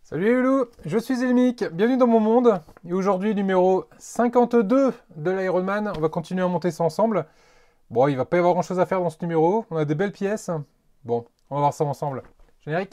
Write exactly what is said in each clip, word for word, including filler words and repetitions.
Salut les loulous, je suis Elmic, bienvenue dans mon monde. Et aujourd'hui, numéro cinquante-deux de l'Ironman. On va continuer à monter ça ensemble. Bon, il va pas y avoir grand chose à faire dans ce numéro. On a des belles pièces. Bon, on va voir ça ensemble. Générique.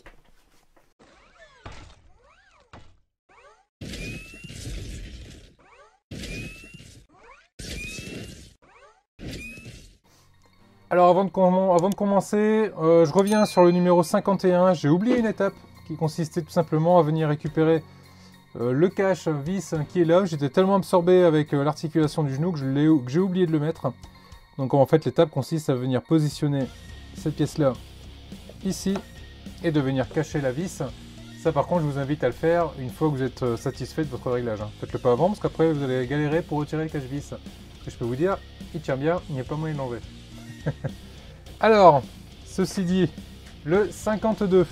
Alors avant de, com avant de commencer, euh, je reviens sur le numéro cinquante et un. J'ai oublié une étape qui consistait tout simplement à venir récupérer euh, le cache vis qui est là. J'étais tellement absorbé avec euh, l'articulation du genou que j'ai oublié de le mettre. Donc en fait l'étape consiste à venir positionner cette pièce là ici et de venir cacher la vis. Ça par contre je vous invite à le faire une fois que vous êtes euh, satisfait de votre réglage. Hein. Faites-le pas avant parce qu'après vous allez galérer pour retirer le cache vis. Et je peux vous dire, il tient bien, il n'y a pas moyen de l'enlever. Alors, ceci dit, le cinquante-deux.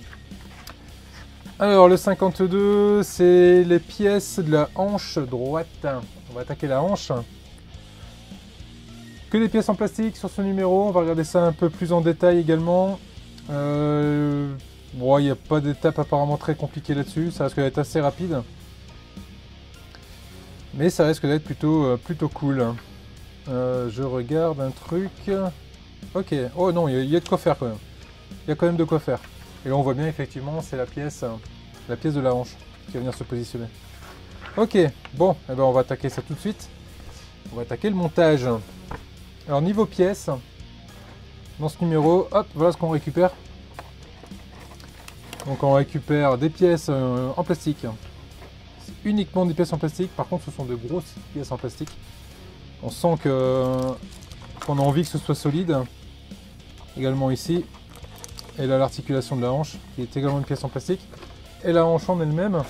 Alors, le cinquante-deux, c'est les pièces de la hanche droite. On va attaquer la hanche. Que des pièces en plastique sur ce numéro. On va regarder ça un peu plus en détail également. Euh, bon, il n'y a pas d'étape apparemment très compliquée là-dessus. Ça risque d'être assez rapide. Mais ça risque d'être plutôt, euh, plutôt cool. Euh, je regarde un truc. Ok. Oh non, il y, y a de quoi faire quand même. Il y a quand même de quoi faire. Et là on voit bien effectivement c'est la pièce la pièce de la hanche qui va venir se positionner. Ok, bon, eh ben on va attaquer ça tout de suite. On va attaquer le montage. Alors niveau pièces, dans ce numéro, hop, voilà ce qu'on récupère. Donc on récupère des pièces euh, en plastique. Uniquement des pièces en plastique, par contre ce sont de grosses pièces en plastique. On sent que qu'on a envie que ce soit solide. Également ici. Et là l'articulation de la hanche qui est également une pièce en plastique. Et la hanche en elle-même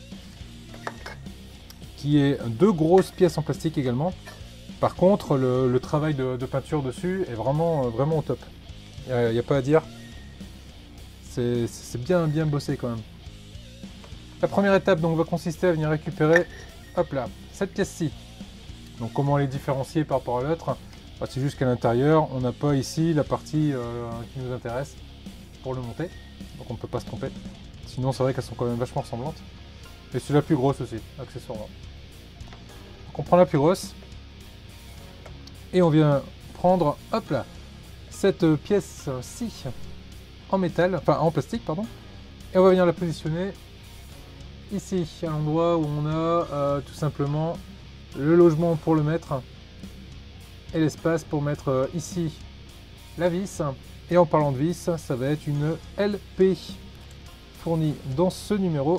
qui est deux grosses pièces en plastique également. Par contre le, le travail de, de peinture dessus est vraiment, vraiment au top. Il n'y a, a pas à dire. C'est bien bien bossé quand même. La première étape donc va consister à venir récupérer hop là, cette pièce-ci. Donc comment les différencier par rapport à l'autre? Bah, c'est juste qu'à l'intérieur on n'a pas ici la partie euh, qui nous intéresse pour le monter, donc on ne peut pas se tromper. Sinon c'est vrai qu'elles sont quand même vachement ressemblantes. Et c'est la plus grosse aussi, accessoirement. Donc on prend la plus grosse et on vient prendre, hop là, cette pièce-ci en métal, enfin en plastique pardon, et on va venir la positionner ici, à l'endroit où on a euh, tout simplement le logement pour le mettre et l'espace pour mettre euh, ici la vis. Et en parlant de vis, ça va être une L P fournie dans ce numéro.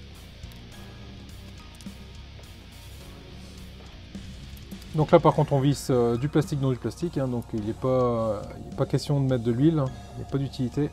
Donc là par contre on visse euh, du plastique dans du plastique, hein, donc il n'est pas, euh, pas question de mettre de l'huile, hein, il n'y a pas d'utilité.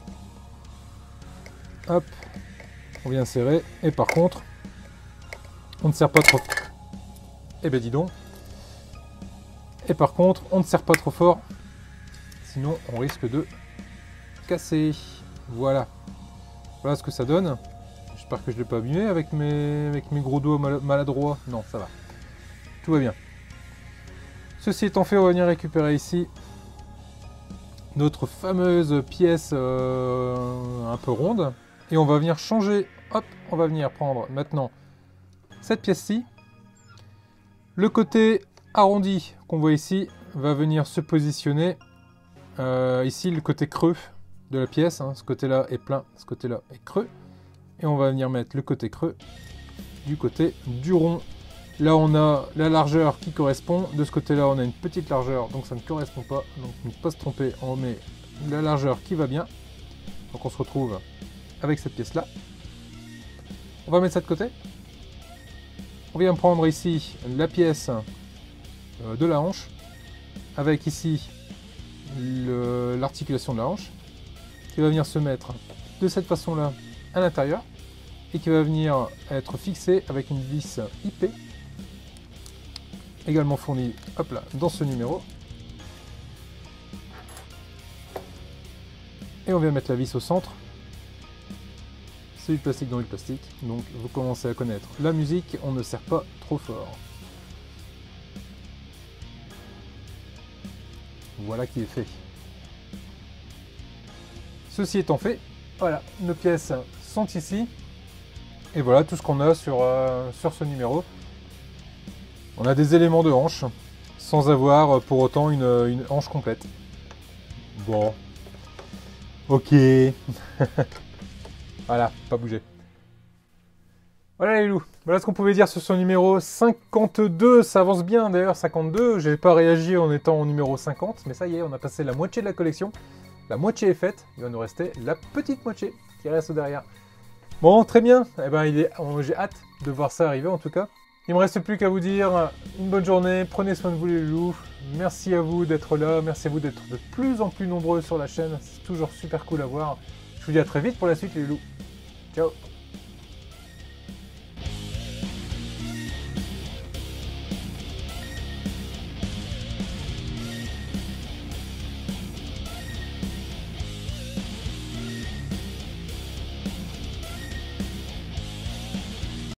Hop, on vient serrer, et par contre, on ne serre pas trop. Eh ben dis donc. Et par contre, on ne serre pas trop fort, sinon on risque de casser. Voilà. Voilà ce que ça donne. J'espère que je ne l'ai pas abîmé avec mes, avec mes gros doigts mal, maladroits. Non, ça va. Tout va bien. Ceci étant fait, on va venir récupérer ici notre fameuse pièce euh, un peu ronde. Et on va venir changer. Hop, on va venir prendre maintenant cette pièce-ci. Le côté arrondi qu'on voit ici va venir se positionner euh, ici, le côté creux de la pièce, hein. Ce côté là est plein, ce côté là est creux, et on va venir mettre le côté creux du côté du rond. Là on a la largeur qui correspond, de ce côté là on a une petite largeur, donc ça ne correspond pas, donc ne pas se tromper, on met la largeur qui va bien. Donc on se retrouve avec cette pièce là. On va mettre ça de côté. On vient prendre ici la pièce de la hanche, avec ici l'articulation de la hanche, qui va venir se mettre de cette façon là à l'intérieur, et qui va venir être fixé avec une vis I P, également fournie hop là, dans ce numéro. Et on vient mettre la vis au centre. C'est du plastique dans du plastique, donc vous commencez à connaître la musique, on ne serre pas trop fort. Voilà qui est fait. Ceci étant fait, voilà, nos pièces sont ici. Et voilà tout ce qu'on a sur, euh, sur ce numéro. On a des éléments de hanche, sans avoir pour autant une, une hanche complète. Bon. Ok. Voilà, pas bouger. Voilà les loups, voilà ce qu'on pouvait dire sur ce numéro cinquante-deux, ça avance bien d'ailleurs, cinquante-deux, j'ai pas réagi en étant au numéro cinquante, mais ça y est, on a passé la moitié de la collection, la moitié est faite, il va nous rester la petite moitié qui reste derrière. Bon, très bien, eh ben, il est... j'ai hâte de voir ça arriver en tout cas. Il me reste plus qu'à vous dire une bonne journée, prenez soin de vous les loups, merci à vous d'être là, merci à vous d'être de plus en plus nombreux sur la chaîne, c'est toujours super cool à voir. Je vous dis à très vite pour la suite les loups, ciao.